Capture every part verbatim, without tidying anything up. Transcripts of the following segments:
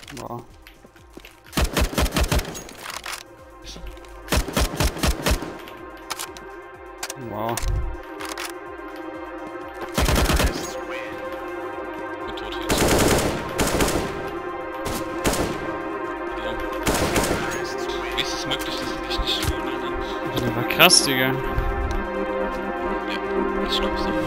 Wow. Wow. Bin tot jetzt. Wie ist es möglich, dass ich mich nicht tun, Alter? Das war krass, Digga. Nee, ich glaub so.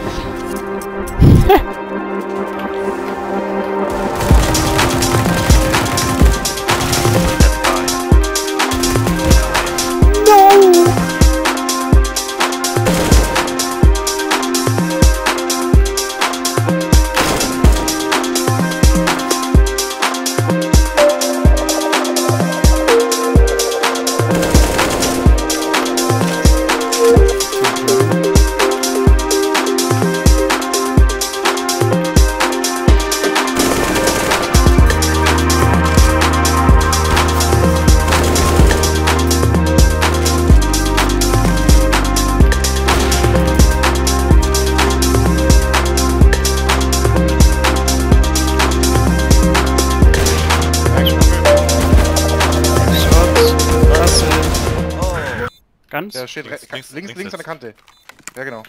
Ganz? Der steht links, links, links, links an der Kante. Ja, genau.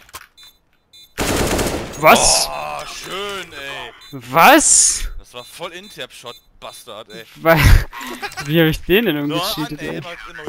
Was? Oh, schön, ey. Was? Das war voll Interp-Shot, Bastard, ey. Wie hab ich den denn So, umgecheatet, an, ey, ey? immer, immer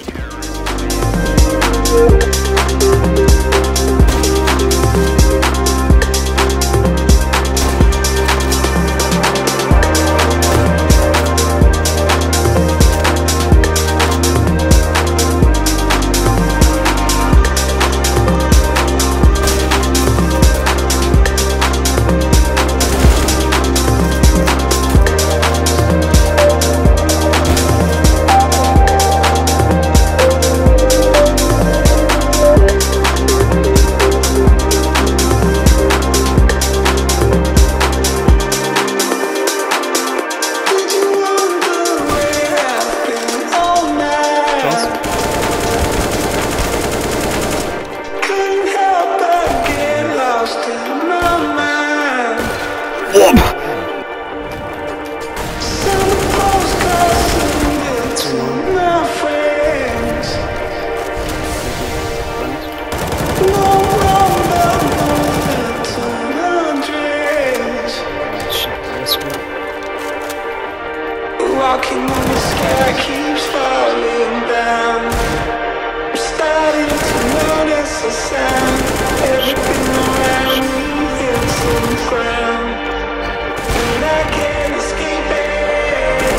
Walking on the sky keeps falling down. I'm starting to notice a sound. Everything around me hits on the ground, and I can't escape it.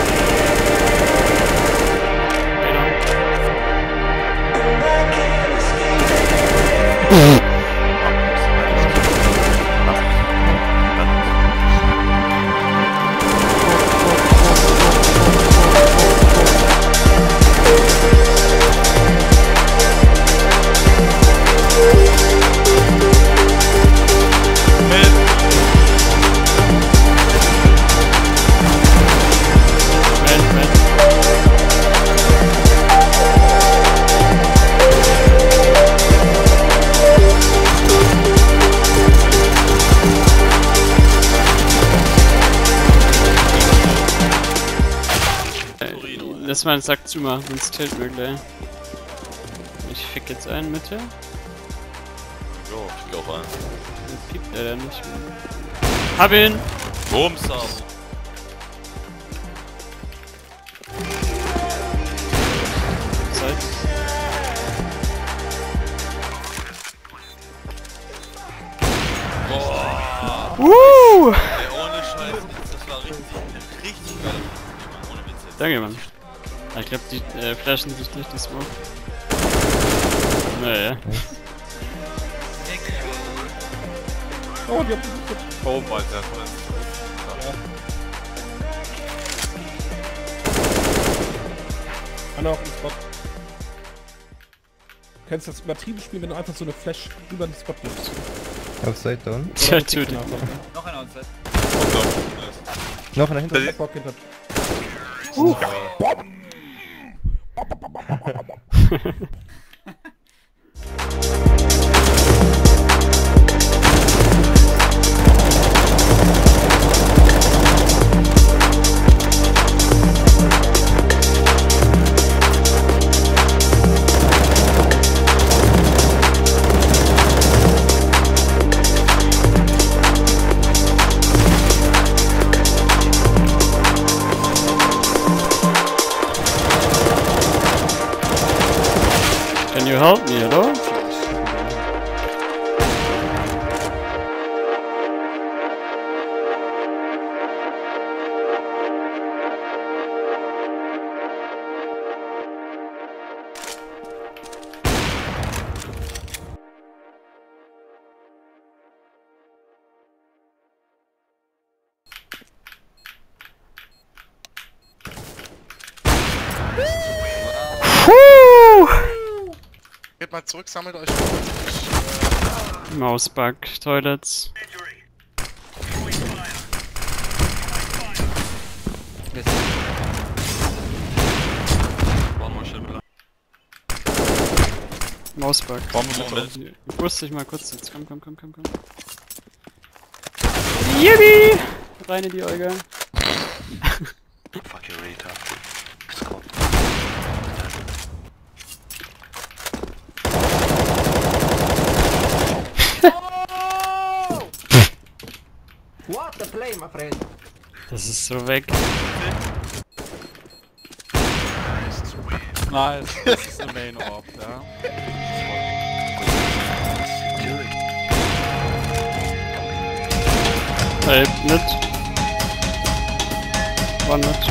And I can't escape it. Lass mal den Sack zumachen, sonst tilt mir gleich. Ich fick jetzt einen Mitte. Jo, fick auch ein. Der piept leider nicht mehr. Hab ihn! Bumsau! Zeit. Boah! Uh! Ey, ohne Scheiß, das war richtig, richtig geil. Ohne Witz jetzt. Danke, Mann. Ich glaube, die äh, flashen sich durch die Smoke. Naja. Oh, die haben... Oh, Alter. Ja. Einer auf dem Spot. Du kennst das übertrieben spielen, wenn du einfach so eine Flash über den Spot gibst. Upside down. Tja, tötet. Noch einer Onside. Noch einer hinter. Der Bock hinter. Uh. you help me, hello? Geht mal zurück, sammelt euch. Mausbug, Toilets. Mausbug. Ich wusste ich mal kurz jetzt. Komm, komm, komm, komm, komm. Yippie! Rein in die Olga. Fucking retard. It's cold. What the play, my friend? Das ist so weg. Nice, das ist der Main Orb, ja. Hey, nicht. War nicht.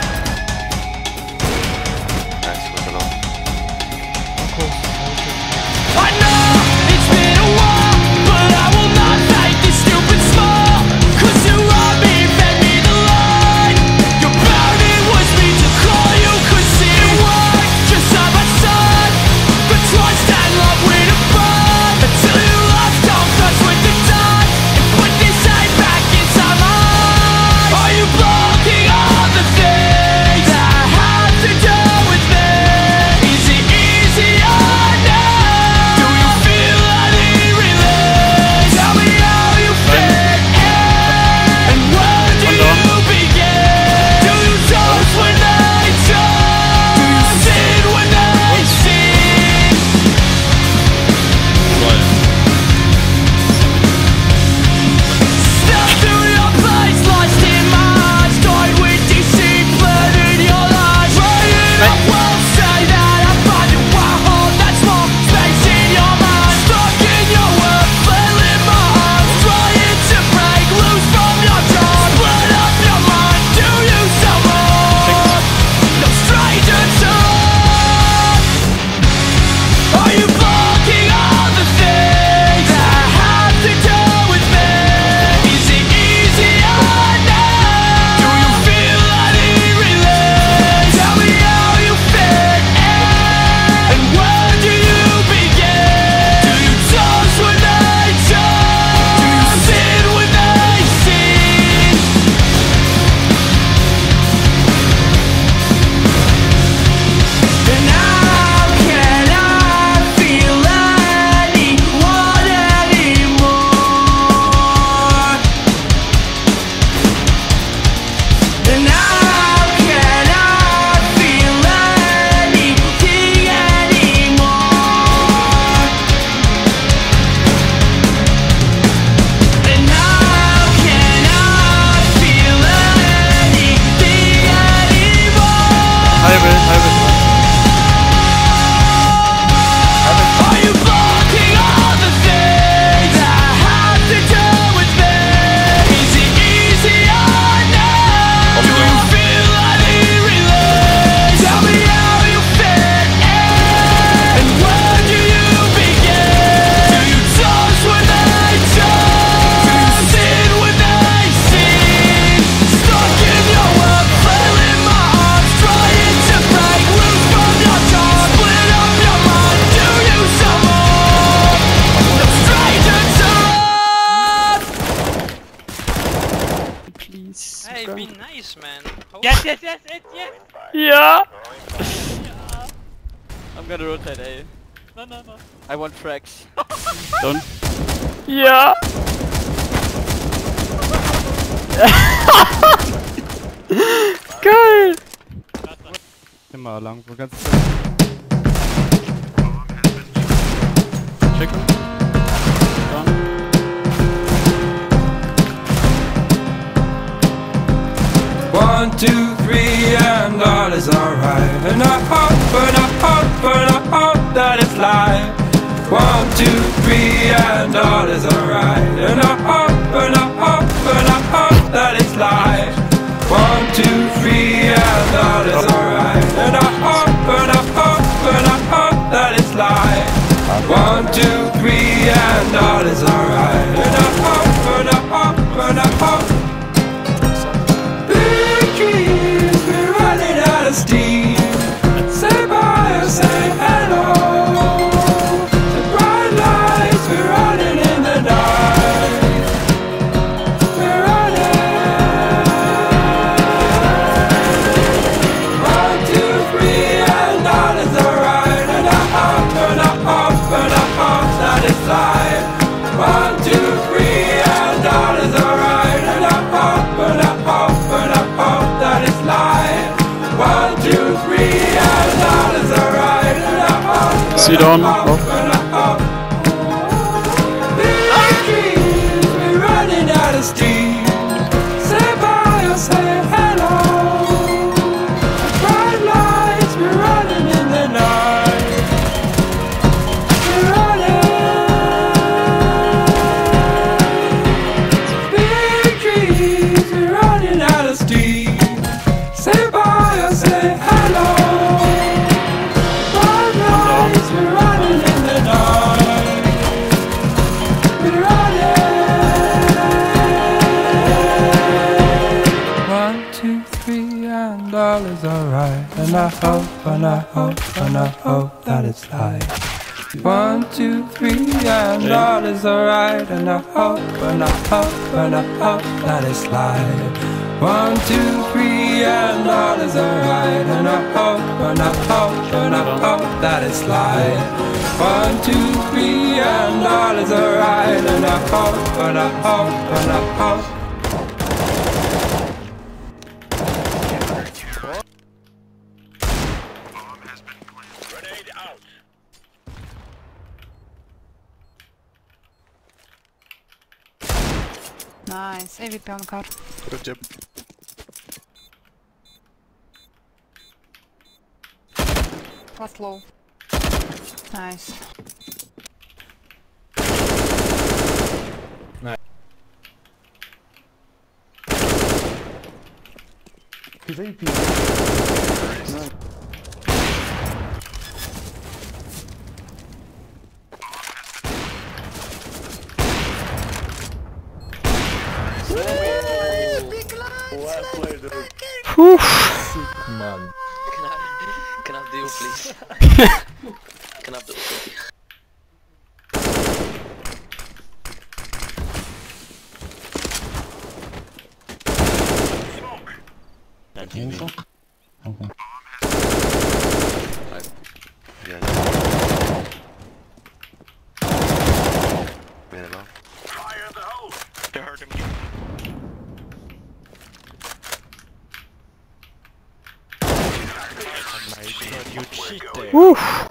Hey, be nice, man. Yes, yes, yes, yes, yes! Ja! I'm gonna rotate A. No, no, no. I want tracks. Don't. Ja! Geil! Immer lang, wo ganz. Check. One, two, three, and all is alright. And I hope, and I hope, and I hope. that it's life. One, two, three, and all is alright. And I hope, and I hope, and I hope that it's life. One, two, three, and all is alright. And I hope, and I hope, and I hope that it's life. One, two, three, and all is alright. And I hope, and I hope, and I hope. Big dreams, we're running out of steam. Say bye or say hello. The bright lights, we're running in the night. We're running. One, two, three, and all is alright. And I hope, and I hope, and I hope that it's life. One, two, three, and all is alright. And I hope, and I hope, and I hope that it's life. One, two, three, and all is alright. And I hope, Sit and I on. hope, and I hope. Big dreams, we're running out of steam. Say bye or say hello. Bright lights, we're running in the night. We're running. Big dreams, we're running out of steam. Say bye or say hello. Bright lights, we're running in the night. We're running. One, two, three, and all is alright. And I hope, and I hope, and I hope that it's life. One, two, three, and all is alright. And I hope, and I hope, and I hope that it's life. One, two, three, and all is alright. And I hope, and I hope, and I hope that it's life. One, two, three, and all is alright. And I hope, and I hope, and I hope. Nice, A V P on car. Last low. Nice. He's A P. Whew. Man. Can I, can I have the ult, please? Can I have the ult? Info? Okay. Yeah. Been above. Fire the hole! You heard him. Oh my god, you cheated. Whew.